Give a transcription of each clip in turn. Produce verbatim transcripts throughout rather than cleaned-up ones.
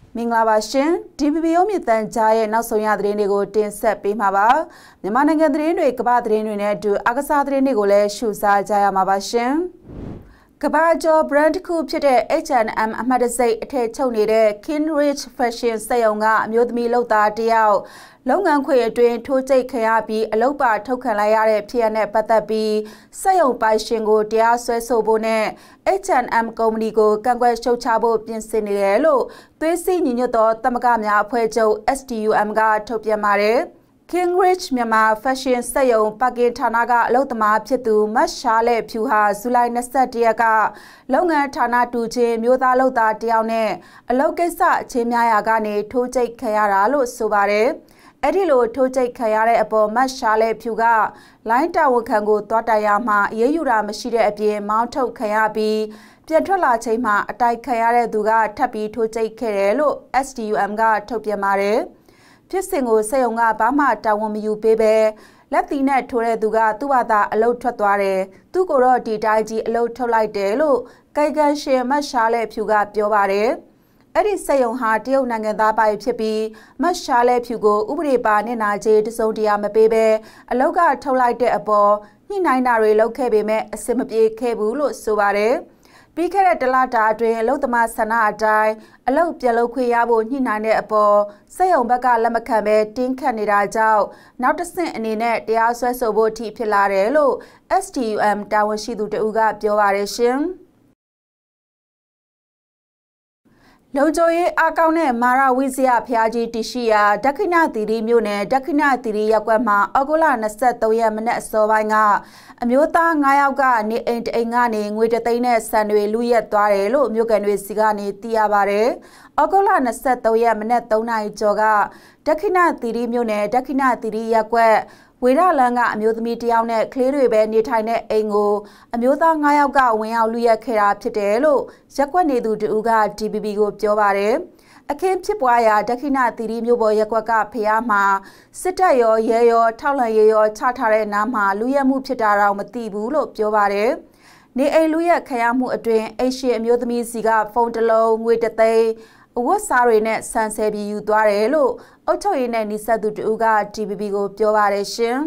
မင်္ဂလာပါရှင် D B B ရုံးမြင့်တန်ကြားရဲ့နောက်ဆုံးရသတင်းတွေကိုတင်ဆက်ပေးမှာပါမြန်မာနိုင်ငံသတင်းတွေကမ္ဘာသတင်းတွေနဲ့အတူအကစားသတင်းတွေကိုလည်းရှုစားကြရမှာပါရှင်ကမ္ဘာကျော် brand တစ်ခုဖြစ်တဲ့ H and M အမှတ်တစိတ်အထည်ချုပ်နေတဲ့ Kingrich Fashion စက်ရုံကအမျိုးသမီးလုပ်သားတယောက်လုပ်ငန်းခွင်အတွင်းထိုးကျိတ်ခံရပြီးအလုပ်ပါထုတ်ခံလိုက်ရတဲ့ဖြစ်ရပ်နဲ့ပတ်သက်ပြီးစက်ရုံပိုင်ရှင်ကိုတရားစွဲဆိုဖို့နဲ့ H and M ကုမ္ပဏီကိုကန့်ကွက်ရှုတ်ချဖို့ပြင်ဆင်နေတယ်လို့သွေးစည်းညီညွတ်သောသမဂ္ဂများအဖွဲ့ချုပ် S T U M ကထုတ်ပြန်ပါတယ် Kingrich မြန်မာ Fashion စက်ရုံပါကင်ဌာနကအလုပ်သမားဖြစ်သူမတ်ရှားလက်ဖြူဟာဇူလိုင်၂၁ရက်ကလုပ်ငန်းဌာနတူချင်းမျိုးသားလုပ်သားတယောက်နဲ့အလုပ်ကိစ္စအချင်းများရာကနေထိုးကျိတ်ခံရတာလို့ဆိုပါတယ်အဲ့ဒီလိုထိုးကျိတ်ခံရတဲ့အပေါ်မတ်ရှားလက်ဖြူကလိုင်းတာဝန်ခံကိုတွားတိုင်ရမှာအေးအေးယူတာမရှိတဲ့အပြင်မောင်းထုတ်ခံရပြီးပြန်ထွက်လာချိန်မှာအတိုက်ခံရတဲ့သူကထပ်ပြီးထိုးကျိတ်ခဲ့တယ်လို့ S T U M ကထုတ်ပြန်ပါတယ်ဖြစ်စဉ်ကိုစက်ရုံကဘာမှတာဝန်မယူပေးပဲလက်တီနဲ့ထိုးတဲ့သူကသူ့ဘာသာအလုတ်ထွက်သွားတယ်သူ့ကိုတော့ဒီတိုင်းကြီးအလုတ်ထုတ်လိုက်တယ်လို့ကိုင်ကန်ရှင်မတ်ရှားလက်ဖြူကပြောပါတယ်အဲ့ဒီစက်ရုံဟာတရုတ်နိုင်ငံသားပိုင်ဖြစ်ပြီးမတ်ရှားလက်ဖြူကိုဥပဒေပါနေနာကျေးတစုံတရာမပေးပဲအလုတ်ကထုတ်လိုက်တဲ့အပေါ်ညှိနှိုင်းတာတွေလုပ်ခဲ့ပေမဲ့အဆင်မပြေခဲ့ဘူးလို့ဆိုပါတယ်ပြီးခဲ့တဲ့တလတာအတွင်းအလုတ်သမားဆန္ဒအတိုင်းအလုတ်ပြလုပ်ခွင့်ရဖို့ညှိနှိုင်းတဲ့အပေါ်စက်ရုံဘက်ကလက်မခံပဲတင်းခတ်နေတာကြောင့်နောက်တစ်ဆင့်အနေနဲ့တရားစွဲဆိုဖို့ထိဖြစ်လာတယ်လို့ S T U M တာဝန်ရှိသူတဦးကပြောပါတယ်ရှင်လုံခြုံရေးအကောင့်နဲ့မာရဝိဇယဖျားကြီးတရှိရာဒက္ခိဏသီရိမြို့နယ်ဒက္ခိဏသီရိရပ်ကွက်မှာဩဂုတ်လ၂၃ရက်မနက်အစောပိုင်းကအမျိုးသား၅ယောက်ကနေအိမ်တအိမ်ကနေငွေတသိန်းနဲ့ဆန်တွေလူရက်သွားတယ်လို့မြို့ကန်တွေစီကနေသိရပါတယ်။ဩဂုတ်လ၂၃ရက်မနက်၃နာရီကျော်ကဒက္ခိဏသီရိမြို့နယ်ဒက္ခိဏသီရိရပ်ကွက်ဝေရလန်းကအမျိုးသမီးတယောက်နဲ့ကလေးတွေပဲနေထိုင်တဲ့အိမ်ကိုအမျိုးသား၅ယောက်ကဝင်ရောက်လူရက်ခဲ့တာဖြစ်တယ်လို့ရက်ကွက်နေသူတဦးက D B B ကိုပြောပါတယ်။အခင်းဖြစ်ပွားရာဒက္ခိဏသီရိမြို့ပေါ်ရက်ကွက်ကဖျားမှာစစ်တပ်ရောရဲရောထောက်လှမ်းရေးရောချထားတဲ့နားမှာလူရက်မှုဖြစ်တာတော့မသိဘူးလို့ပြောပါတယ်။နေအိမ်လူရက်ခံရမှုအတွင်းအိမ်ရှင်အမျိုးသမီးစီကဖုန်းတစ်လုံးငွေတစ်သိန်းအဝတ်စားတွေနဲ့ဆန်ဆယ်ပြီးယူသွားတယ်လို့အုပ်ချုပ်ရေးနဲ့နှိစက်သူတဦးက D B B ကိုပြောပါတယ်ရှင်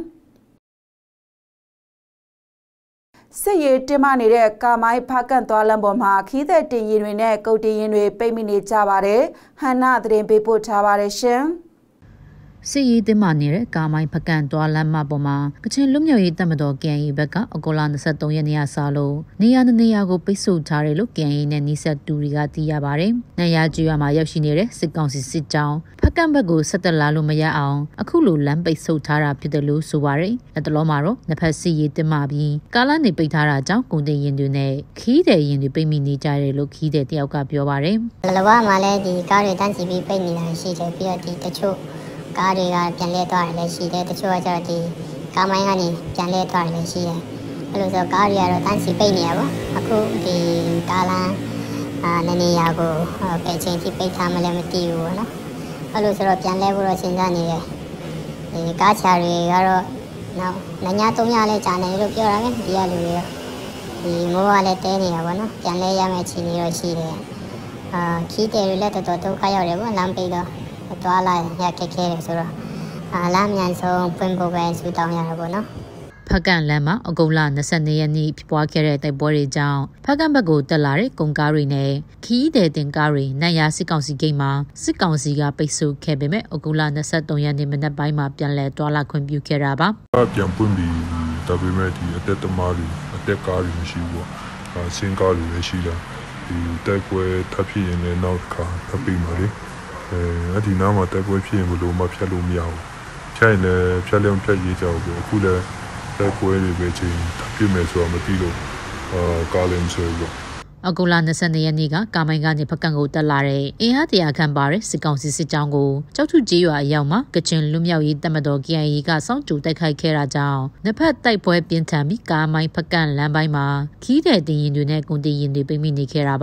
စစ်ရေးတင်မနေတဲ့ကာမိုင်းဖကန့်သွားလမ်းပေါ်မှာခီးတဲ့တင်ရင်တွေနဲ့ကုတ်တင်ရင်တွေပိတ်မိနေကြပါတယ်ဟန်နာသတင်းပေးပို့ထားပါတယ်ရှင်စစ်ရေးတင်မာနေတဲ့ကာမိုင်းဖကန်သွားလမ်းမပေါ်မှာကချင်လူမျိုးရေးတပ်မတော် K I A ဘက်ကအကောလာ၂၃ရက်နေ့ကစလို့နေရာနေရာကိုပိတ်ဆို့ထားတယ်လို့ K I A နဲ့နှိစက်တူတွေကသိရပါတယ်။နေရာကျွော်မှာရောက်ရှိနေတဲ့စစ်ကောင်စီစစ်ကြောင်းဖကန်ဘက်ကိုဆက်တက်လာလို့မရအောင်အခုလိုလမ်းပိတ်ဆို့ထားတာဖြစ်တယ်လို့ဆိုပါတယ်။လက်တလုံးမှာတော့နှစ်ဖက်စစ်ရေးတင်မာပြီးကာလနေပိတ်ထားတာကြောင့်ကုန်တင်ရင်တွေနဲ့ခီးတဲ့ရင်တွေပိတ်မိနေကြတယ်လို့ခီးတဲ့တယောက်ကပြောပါတယ်။လဘမှာလည်းဒီကားတွေတန်းစီပြီးပိတ်နေတာရှိတယ်ပြီးတော့ဒီတချို့ကားတွေကပြန်လဲသွားတယ်လည်းရှိတယ်တချို့ကကျတော့ဒီကားမိုင်းကနေပြန်လဲသွားတယ်လည်းရှိတယ်အဲ့လိုဆိုကားတွေကတော့တန်းစီပိတ်နေရပါအခုဒီကားလမ်းအာနနေရာကိုဘယ်ချိန်ထိပိတ်ထားမလဲမသိဘူးပေါ့နော်အဲ့လိုဆိုတော့ပြန်လဲဖို့တော့စဉ်းစားနေတယ်ဒီကားချာတွေကတော့နောက်နညာ၃ညလဲကြာနေလို့ပြောတာပဲဒီကလူတွေရောဒီမိုးကလည်းတဲနေတာပေါ့နော်ပြန်လဲရမယ့်ချိန်တွေတော့ရှိတယ်အာခီးတယ်တွေလည်းတော်တော်ဒုက္ခရောက်တယ်ပေါ့လမ်းပိတ်တော့သွားလာရခက်ခဲတယ်ဆိုတော့အာလမ်းမြန်ဆုံးဖွင့်ဖို့ပဲဆူတောင်းရတာပေါ့နော်ဖကန်လမ်းမှာအကုလ၂၂ရက်နေ့ဖြစ်ပွားခဲ့တဲ့တိုက်ပွဲတွေကြောင့်ဖကန်ဘက်ကိုတက်လာတဲ့ကုန်ကားတွေနဲ့ခီးတဲ့တင်ကားတွေနိုင်ရစစ်ကောင်စီဂိတ်မှာစစ်ကောင်စီကပိတ်ဆို့ခဲ့ပေမဲ့အကုလ၂၃ရက်နေ့မနက်ပိုင်းမှာပြန်လည်တွာလာခွင့်ပြုခဲ့တာပါပြန်ပွင့်ပြီးဒါပေမဲ့ဒီအတက်သမားတွေအတက်ကားတွေမရှိဘူးပေါ့အစင်းကားတွေလည်းရှိတာဒီတိုက်ပွဲထပ်ဖြစ်ရင်လည်းနောက်တစ်ခါထပ်ပြီးမှာလေအဲအဲ့ဒီနားမှာတိုက်ပွဲဖြစ်ရင်ဘယ်လိုမှဖြတ်လို့မရဘူးဖြတ်ရင်လည်းဖြတ်လျောင်းဖြတ်ရေးကြဘူးအခုလည်းတိုက်ပွဲတွေပဲချိန်ပြည့်မယ်ဆိုတော့မသိလို့အာကားလည်းမဆွဲဘူးအကူလာ၂၂ရက်နေ့ကကာမိုင်းကနေဖကန်ကိုတက်လာတဲ့အင်အားတရာခန့်ပါတဲ့စစ်ကောင်စီစစ်ကြောင်းကိုကြောက်ထုကျေးရွာအရောက်မှာကချင်လူမျိုးရေးတပ်မတော် K I A ကစောင့်ကြိုတိုက်ခိုက်ခဲ့တာကြောင့်နှစ်ဖက်တိုက်ပွဲပြင်းထန်ပြီးကာမိုင်းဖကန်လမ်းပိုင်းမှာခီးတဲ့တင်ရင်တွေနဲ့ကုန်တင်ရင်တွေပိတ်မိနေခဲ့တာပါဒ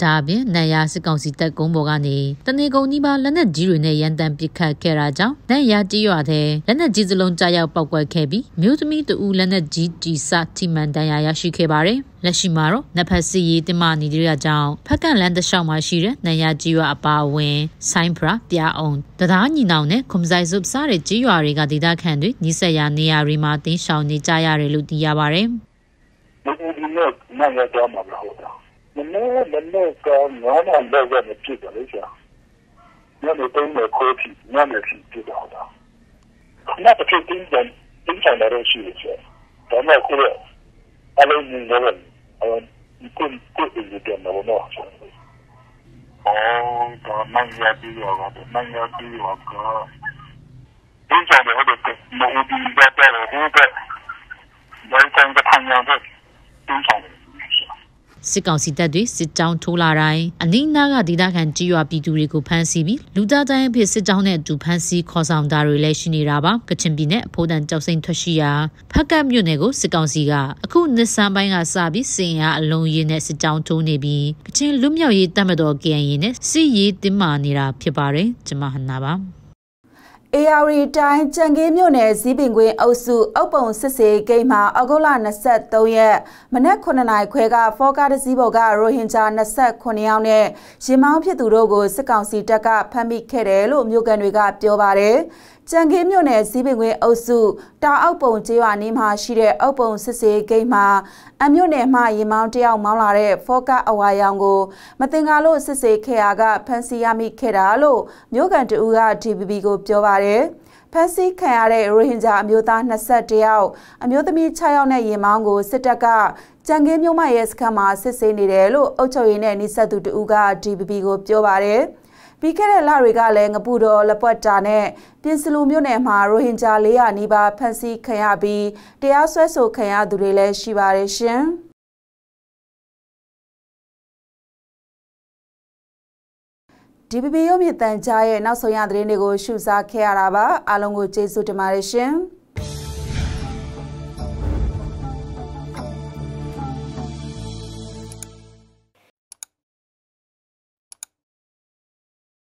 ဒါအပြင်နန်ရစစ်ကောင်စီတပ်ကုန်းပေါ်ကနေတနေကုန်နီးပါးလက်နက်ကြီးတွေနဲ့ရန်တမ်းပစ်ခတ်ခဲ့တာကြောင့်နန်ရကြီးရွာတဲ့လက်နက်ကြီးစလုံးကြားရောက်ပောက်ကွဲခဲ့ပြီးမြို့သမီးတူလက်နက်ကြီးကြီးစထိမှန်တန်ရာရရှိခဲ့ပါတယ်လက်ရှိမှာတော့နဖက်စီရီတင်မနေတဲ့ကြောင့်ဖက်ကန့်လန်းတစ်လျှောက်မှာရှိတဲ့နန်ရကြီးရွာအပါအဝင်ဆိုင်းဖရာပြအောင်တသားညီနောင်နဲ့ခုံဆိုင်စုပ်စားတဲ့ကြီးရွာတွေကဒေသခံတွေညီဆက်ရနေရာတွေမှာတင်းရှောင်နေကြရတယ်လို့သိရပါတယ်ဒီနေ့နန်ရတော့မှာဟုတ်တာမနေ့မနေ့ကငါးနာလောက်ရနေဖြစ်တယ်လေကြာညနေတုန်းကခိုးပြီးညနေဖြစ်ဖြစ်တော့တာခဏတစ်ချိန်တင်းကြတင်းချင်တယ်ရှိတယ်ဒါမှကိုရအလုံးကြီးတော့အဲဒီကိုကိုဒီတော့တော့တော့အော်ဒါမှန်ရပြီးတော့တော့မှန်ရပြီးတော့ကတင်းချင်တယ်ဟုတ်တယ်မဟုတ်ဘူးဒါတော့ဟုတ်တယ်ဘယ်ကောင်ကဖန်ရတဲ့တင်းချင်စစ်ကောင်စီတပ်တွေစစ်ကြောင်းထိုးလာတိုင်းအနီးနားကဒေသခံကြီးရွာပြည်သူတွေကိုဖမ်းဆီးပြီးလူသားတိုင်းအဖြစ်စစ်ကြောင်းနဲ့အတူဖမ်းဆီးခေါ်ဆောင်တာတွေလည်းရှိနေတာပါကချင်ပြည်နယ်အဖိုးတန်ကြောက်စိမ့်ထွက်ရှိရာဖက်ကတ်မြို့နယ်ကိုစစ်ကောင်စီကအခုနှစ်ဆန်းပိုင်းကစပြီးစင်ရအလုံးရင်းနဲ့စစ်ကြောင်းထိုးနေပြီးကချင်လူမျိုးရေးတပ်မတော် K N Y နဲ့စစ်ရေးတင်းမာနေတာဖြစ်ပါတယ်ကျွန်မဟန်နာပါအေယာရီတိုင်းကြံကေးမြို့နယ်ဇီးပင်ကွင်းအုပ်စုအုပ်ပုံစစ်စေးဂိမ်းမှာအောက်တိုဘာ၂၃ရက်မနက်ခုနှစ်နာရီခွဲကဖောကားတစည်းပေါ်ကရိုဟင်ဂျာ၂၉ယောက်နဲ့ရင်မောင်းဖြစ်သူတို့ကိုစစ်ကောင်စီတပ်ကဖမ်းမိခဲ့တယ်လို့မြို့ကန်တွေကပြောပါတယ်ကြံကေးမြို့နယ်ဇီးပင်ကွင်းအုပ်စုတာအောက်ပုံကျေးရွာနီးမှာရှိတဲ့အုပ်ပုံစစ်စေးဂိမ်းမှာအမြို့နယ်မှရင်မောင်းတယောက်မောင်းလာတဲ့ဖောကားအဝါရောင်ကိုမတင်ကားလို့စစ်စေးခဲ့ရာကဖမ်းဆီးရမိခဲ့တာလို့မြို့ကန်တူက D B B ကိုပြောပါတယ်ဖမ်းဆီးခံရတဲ့ရိုဟင်ဂျာအမျိုးသား၂၁ယောက်အမျိုးသမီး၆ယောက်နဲ့ရင်မောင်းကိုစစ်တပ်ကကြံကင်းမြို့မရဲစခန်းမှာစစ်ဆေးနေတယ်လို့အုပ်ချုပ်ရေးနဲ့နှိစက်သူတူက D B B ကိုပြောပါတယ်ပြီးခဲ့တဲ့လတွေကလည်းငပူတော်လက်ပွက်တာနဲ့ပြင်စလူမြို့နယ်မှာရိုဟင်ဂျာ၄၀၀နီးပါးဖမ်းဆီးခံရပြီးတရားစွဲဆိုခံရသူတွေလည်းရှိပါတယ်ရှင်။ D B B ရုပ်မြင်သံကြားရဲ့နောက်ဆုံးရသတင်းတွေကိုရှုစားခဲ့ရတာပါအားလုံးကိုကျေးဇူးတင်ပါတယ်ရှင်။